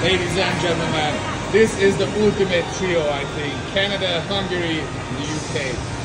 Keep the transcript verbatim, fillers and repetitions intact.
Ladies and gentlemen, this is the ultimate trio, I think. Canada, Hungary, the U K.